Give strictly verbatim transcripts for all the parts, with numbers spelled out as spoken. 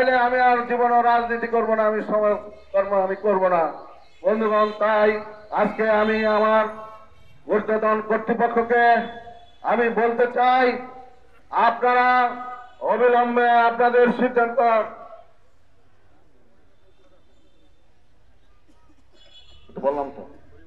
তাইলে আমি আর জীবনে রাজনীতি করব না, আমি সমাজ কর্ম আমি করব না বন্ধুগণ। তাই আজকে আমি আমার ঊর্ধ্বতন কর্তৃপক্ষকে আমি বলতে চাই, আপনারা অবিলম্বে আপনাদের সিদ্ধান্ত বললাম তো।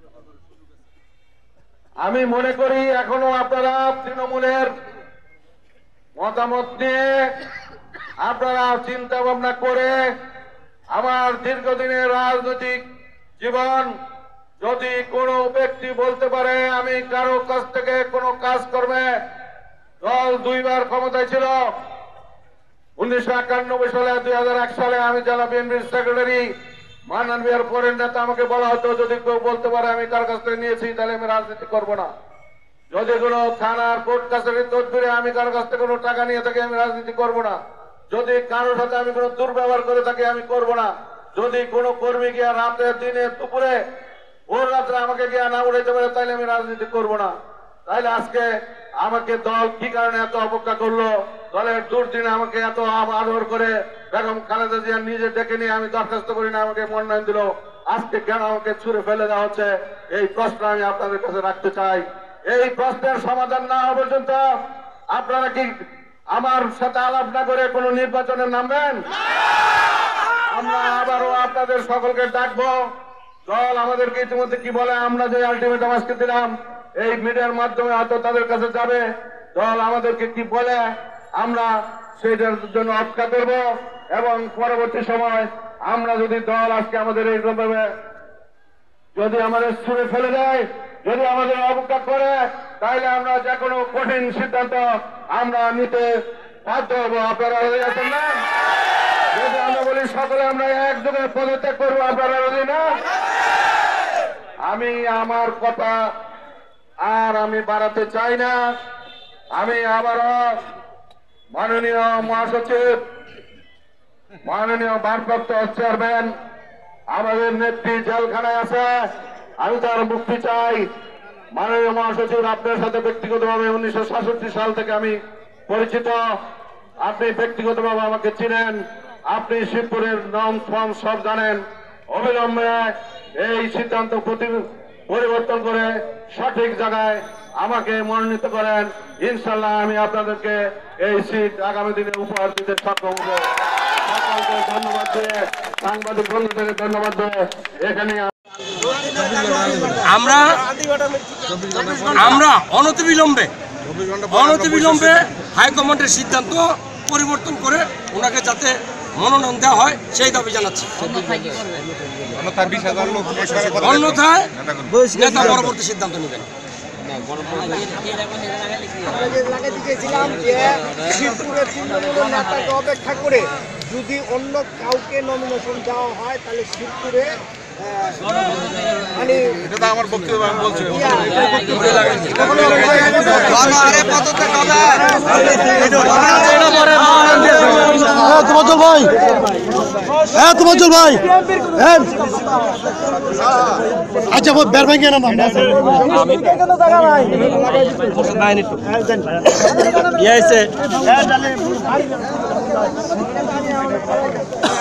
আমি মনে করি এখনো আপনারা তৃণমূলের মতামত নিয়ে আপনারা চিন্তা ভাবনা করে আমার দীর্ঘদিনের রাজনৈতিক জীবন, যদি কোনো ব্যক্তি বলতে পারে আমি কারো কাছ থেকে কোনো কাজ করবে, দল দুইবার ক্ষমতায় ছিল, উনিশশো একানব্বই সালে দুই হাজার এক সালে আমি জেলা বিএনপির সেক্রেটারি, মান্নান বিহার পরের নেতা, আমাকে বলা হতো যদি কেউ বলতে পারে আমি কার কাছ থেকে নিয়েছি তাহলে আমি রাজনীতি করব না। যদি কোনো থানার কোর্ট কাছারির তদবিরে আমি কারো কাছ থেকে কোনো টাকা নিয়ে থাকি আমি রাজনীতি করব না। যদি কারোর সাথে আমি কোনো দুর্ব্যবহার করে থাকি আমি করব না। যদি কোনো কর্মী গিয়া রাতে দিনে দুপুরে ওর রাত্রে আমাকে গিয়া না উঠাইতে পারে তাহলে আমি রাজনীতি করব না। তাইলে আজকে আমাকে দল কি কারণে এত অবজ্ঞা করলো, দলের দুর্দিনে আমাকে এত আদর করে বেগম খালেদা জিয়া নিজে ডেকে নিয়ে আমি দরখাস্ত করি না আমাকে মনোনয়ন দিল, আজকে কেন আমাকে ছুড়ে ফেলে দেওয়া হচ্ছে, এই প্রশ্ন আমি আপনাদের কাছে রাখতে চাই। এই প্রশ্নের সমাধান না হওয়া পর্যন্ত আপনারা কি আমার সাথে আলাপ না করে কোন নির্বাচনে নামবেন? আমরা আবারও আপনাদের সকলকে ডাকবো। দল আমাদেরকে ইতিমধ্যে কি বলে, আমরা যে আলটিমেটাম আজকে দিলাম এই মিডিয়ার মাধ্যমে হয়তো তাদের কাছে যাবে, দল আমাদেরকে কি বলে আমরা সেইটার জন্য অপেক্ষা করব এবং পরবর্তী সময় আমরা যদি দল আজকে আমাদের এইভাবে যদি আমাদের ছুঁড়ে ফেলে দেয়, যদি আমাদের অবজ্ঞা করে, তাহলে আমরা যে কোনো কঠিন সিদ্ধান্ত আমরা নিতে বাধ্য হবো। আপনারা রাজি আছেন না? যদি আমরা বলি সকলে আমরা একযোগে পদত্যাগ করবো, আপনারা রাজি না? আমি আমার কথা আর আমি বাড়াতে চাই না। আমি আবারও মাননীয় মহাসচিব, মাননীয় ভারপ্রাপ্ত চেয়ারম্যান, আমাদের নেত্রী জেলখানায় আছে, আমি তার মুক্তি চাই। মাননীয় মহাসচিব, আপনার সাথে ব্যক্তিগতভাবে উনিশশো সাতষট্টি সাল থেকে আমি পরিচিত, আপনি ব্যক্তিগতভাবে আমাকে চিনেন, আপনি শিবপুরের নাম ফর্ম সব জানেন। অবিলম্বে এই সিদ্ধান্ত পরিবর্তন করে সঠিক জায়গায় আমাকে মনোনীত করেন। ইনশাল্লাহ আমি আপনাদেরকে এই সিট আগামী দিনে উপহার দিতে সক্ষম হব। সকলকে ধন্যবাদ দিয়ে, সাংবাদিক বন্ধুদের ধন্যবাদ দিয়ে এখানে আমরা আমরা অনতিবিলম্বে অনতিবিলম্বে হাইকমান্ডের সিদ্ধান্ত পরিবর্তন করে ওনাকে যাতে মনোনয়ন দেওয়া হয় সেই দাবি জানাচ্ছি। অন্যথায় নেতা পরবর্তী সিদ্ধান্ত নেবেন। অপেক্ষা করে যদি অন্য কাউকে নমিনেশন দেওয়া হয় তাহলে শিবপুরে মানে আমার বক্তব্য আমি বলছি ভাই, হ্যাঁ তোমার চল ভাই, আচ্ছা বের ভাই কেন ইয়ে